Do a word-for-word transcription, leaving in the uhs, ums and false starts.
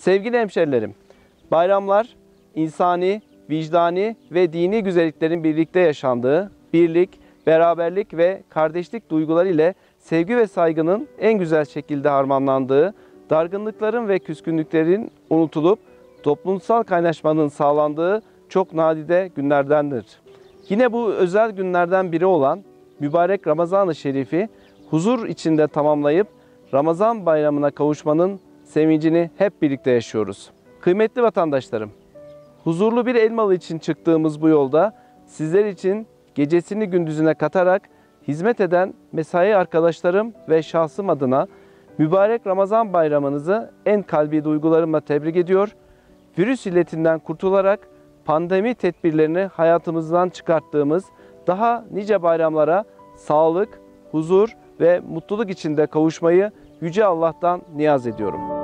Sevgili hemşerilerim, bayramlar insani, vicdani ve dini güzelliklerin birlikte yaşandığı, birlik, beraberlik ve kardeşlik duyguları ile sevgi ve saygının en güzel şekilde harmanlandığı, dargınlıkların ve küskünlüklerin unutulup toplumsal kaynaşmanın sağlandığı çok nadide günlerdendir. Yine bu özel günlerden biri olan mübarek Ramazan-ı Şerif'i huzur içinde tamamlayıp Ramazan bayramına kavuşmanın sevincini hep birlikte yaşıyoruz. Kıymetli vatandaşlarım, huzurlu bir Elmalı için çıktığımız bu yolda sizler için gecesini gündüzüne katarak hizmet eden mesai arkadaşlarım ve şahsım adına mübarek Ramazan bayramınızı en kalbi duygularımla tebrik ediyor. Virüs illetinden kurtularak pandemi tedbirlerini hayatımızdan çıkarttığımız daha nice bayramlara sağlık, huzur ve mutluluk içinde kavuşmayı Yüce Allah'tan niyaz ediyorum.